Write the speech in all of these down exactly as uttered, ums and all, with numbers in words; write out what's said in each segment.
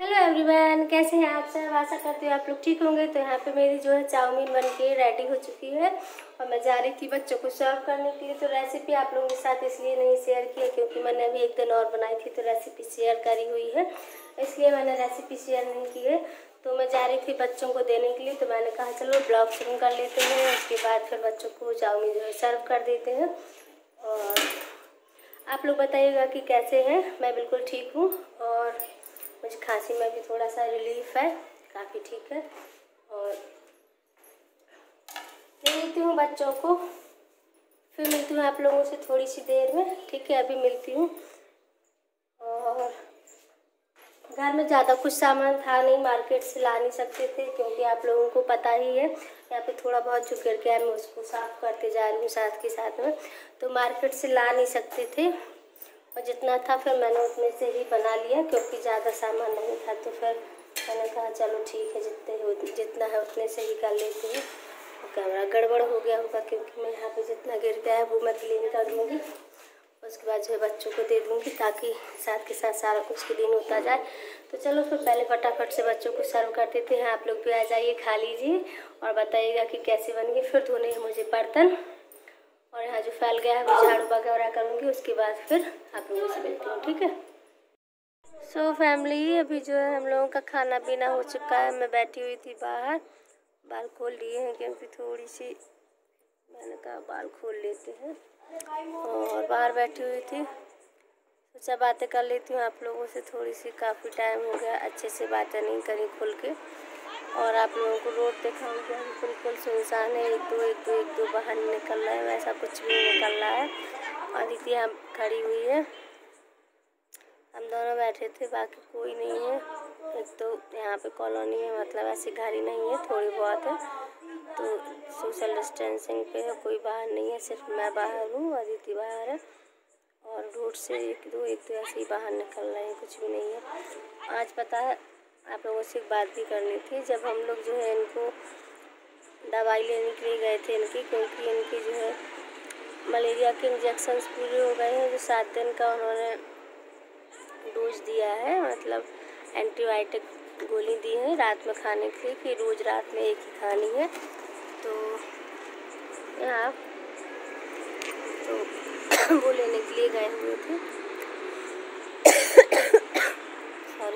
Hello everyone, कैसे हैं आप सब। आशा करती हूँ आप लोग ठीक होंगे। तो यहाँ पे मेरी जो है चाउमीन बन के रेडी हो चुकी है और मैं जा रही थी बच्चों को सर्व करने के लिए। तो रेसिपी आप लोगों के साथ इसलिए नहीं शेयर किया क्योंकि मैंने अभी एक दिन और बनाई थी तो रेसिपी शेयर करी हुई है, इसलिए मैंने रेसिपी शेयर नहीं की है। तो मैं जा रही थी बच्चों को देने के लिए, तो मैंने कहा चलो ब्लॉग शुरू कर लेते हैं, उसके बाद फिर बच्चों को चाउमीन जो है सर्व कर देते हैं। और आप लोग बताइएगा कि कैसे हैं। मैं बिल्कुल ठीक हूँ और मुझे खांसी में भी थोड़ा सा रिलीफ है, काफ़ी ठीक है। और दे देती हूँ बच्चों को, फिर मिलती हूँ आप लोगों से थोड़ी सी देर में। ठीक है, अभी मिलती हूँ। और घर में ज़्यादा कुछ सामान था नहीं, मार्केट से ला नहीं सकते थे क्योंकि आप लोगों को पता ही है यहाँ पे थोड़ा बहुत जो गिर गया है मैं उसको साफ़ करते जा रही हूँ साथ के साथ में। तो मार्केट से ला नहीं सकते थे और जितना था फिर मैंने उतने से ही बना लिया क्योंकि ज़्यादा सामान नहीं था। तो फिर मैंने कहा चलो ठीक है, जितने हो जितना है उतने से ही कर लेते हैं। कैमरा गड़बड़ हो गया होगा क्योंकि मैं यहाँ पे जितना गिर गया है वो मैं क्लीन कर दूँगी, उसके बाद जो है बच्चों को दे दूँगी ताकि साथ के साथ सारा कुछ क्लीन होता जाए। तो चलो फिर पहले फटाफट से बच्चों को सर्व कर देते हैं। आप लोग भी आ जाइए, खा लीजिए और बताइएगा कि कैसे बन गई। फिर धोने हैं मुझे बर्तन और यहाँ जो फैल गया है वो झाड़ू वगैरह करूँगी, उसके बाद फिर आप लोगों से मिलती हूँ। ठीक है। सो so, फैमिली, अभी जो है हम लोगों का खाना पीना हो चुका है। मैं बैठी हुई थी बाहर, बाल खोल लिए हैं क्योंकि थोड़ी सी मैंने कहा बाल खोल लेते हैं और बाहर बैठी हुई थी। सोचा बातें कर लेती हूँ आप लोगों से थोड़ी सी, काफ़ी टाइम हो गया अच्छे से बातें नहीं करी खुल के। और आप लोगों को रोड दिखाऊंगी, बिल्कुल सुनसान है, एक दो एक दो एक दो बाहर निकल रहा है, वैसा कुछ भी निकल रहा है। और दीदी हम खड़ी हुई है, हम दोनों बैठे थे, बाकी कोई नहीं है। एक तो यहाँ पे कॉलोनी है, मतलब ऐसी घर ही नहीं है, थोड़ी बहुत है। तो सोशल डिस्टेंसिंग पे है, कोई बाहर नहीं है, सिर्फ मैं बाहर हूँ और दीदी बाहर है। और रोड से एक दो एक दो ऐसे ही बाहर निकल रहे हैं, कुछ भी नहीं है। आज पता है आप लोगों से एक बात भी करनी थी। जब हम लोग जो है इनको दवाई लेने के लिए गए थे इनकी, क्योंकि इनकी जो है मलेरिया के इंजेक्शन्स पूरे हो गए हैं, जो सात दिन का उन्होंने डोज दिया है, मतलब एंटीबायोटिक गोली दी है रात में खाने के लिए कि रोज़ रात में एक ही खानी है। तो यहाँ तो वो लेने के लिए गए हुए थे। सॉरी।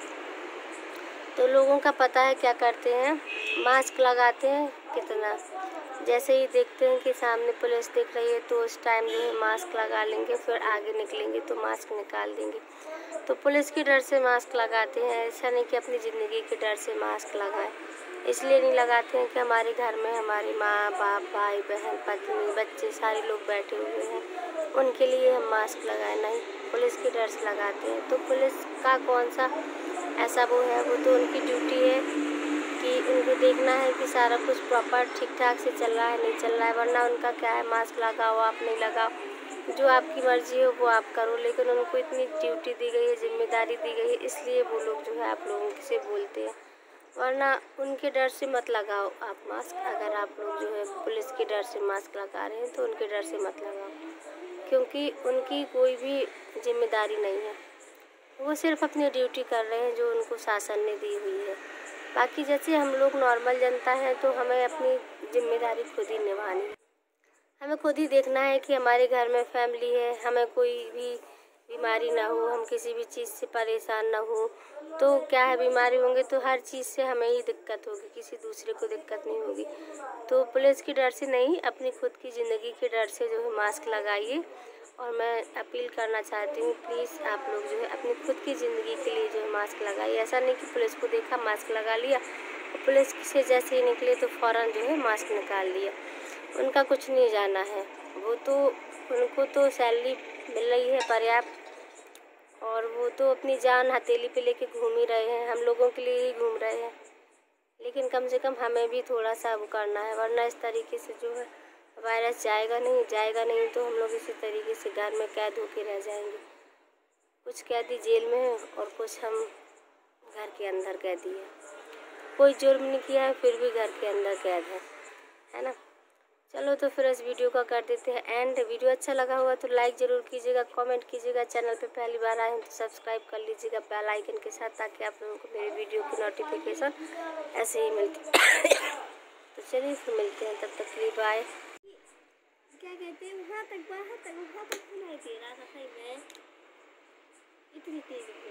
तो लोगों का पता है क्या करते हैं, मास्क लगाते हैं कितना, जैसे ही देखते हैं कि सामने पुलिस दिख रही है तो उस टाइम जो है मास्क लगा लेंगे, फिर आगे निकलेंगे तो मास्क निकाल देंगे। तो पुलिस के डर से मास्क लगाते हैं, ऐसा नहीं कि अपनी ज़िंदगी के डर से मास्क लगाए। इसलिए नहीं लगाते हैं कि हमारे घर में हमारी माँ बाप भाई बहन पत्नी बच्चे सारे लोग बैठे हुए हैं, उनके लिए हम मास्क लगाए, नहीं पुलिस के डर से लगाते हैं। तो पुलिस का कौन सा ऐसा वो है, वो तो उनकी ड्यूटी है कि उनको देखना है कि सारा कुछ प्रॉपर ठीक ठाक से चल रहा है नहीं चल रहा है। वरना उनका क्या है, मास्क लगाओ आप नहीं लगाओ, जो आपकी मर्जी हो वो आप करो। लेकिन उनको इतनी ड्यूटी दी गई है, जिम्मेदारी दी गई है, इसलिए वो लोग जो है आप लोगों से बोलते हैं। वरना उनके डर से मत लगाओ आप मास्क। अगर आप लोग जो है पुलिस के डर से मास्क लगा रहे हैं तो उनके डर से मत लगाओ, क्योंकि उनकी कोई भी जिम्मेदारी नहीं है, वो सिर्फ अपनी ड्यूटी कर रहे हैं जो उनको शासन ने दी हुई है। बाकी जैसे हम लोग नॉर्मल जनता हैं तो हमें अपनी जिम्मेदारी खुद ही निभानी है, हमें खुद ही देखना है कि हमारे घर में फैमिली है, हमें कोई भी बीमारी ना हो, हम किसी भी चीज़ से परेशान ना हो। तो क्या है, बीमारी होंगे तो हर चीज़ से हमें ही दिक्कत होगी, किसी दूसरे को दिक्कत नहीं होगी। तो पुलिस के डर से नहीं, अपनी खुद की ज़िंदगी के डर से जो है मास्क लगाइए। और मैं अपील करना चाहती हूँ, प्लीज़ आप लोग जो है अपनी खुद की ज़िंदगी के लिए जो है मास्क लगाइए। ऐसा नहीं कि पुलिस को देखा मास्क लगा लिया और पुलिस से जैसे ही निकले तो फ़ौरन जो है मास्क निकाल लिया। उनका कुछ नहीं जाना है, वो तो उनको तो सैलरी मिल रही है पर्याप्त, और वो तो अपनी जान हथेली पे लेके घूम ही रहे हैं, हम लोगों के लिए ही घूम रहे हैं। लेकिन कम से कम हमें भी थोड़ा सा वो करना है, वरना इस तरीके से जो है वायरस जाएगा नहीं जाएगा नहीं तो हम लोग इसी तरीके से घर में कैद होके रह जाएंगे। कुछ कैदी जेल में है और कुछ हम घर के अंदर कैदी है। कोई जुर्म नहीं किया है फिर भी घर के अंदर कैद है, है ना। चलो तो फिर इस वीडियो का कर देते हैं एंड। वीडियो अच्छा लगा होगा तो लाइक ज़रूर कीजिएगा, कमेंट कीजिएगा, चैनल पे पहली बार आए हैं तो सब्सक्राइब कर लीजिएगा बेल आइकन के साथ, ताकि आप लोगों को मेरे वीडियो की नोटिफिकेशन ऐसे ही मिलती। तो चलिए फिर मिलते हैं, तब तक के लिए बाय। क्या कहते हैं, वहाँ तक वहाँ तक वहाँ तक सुनाई दे रहा था सही में, इतनी तेज।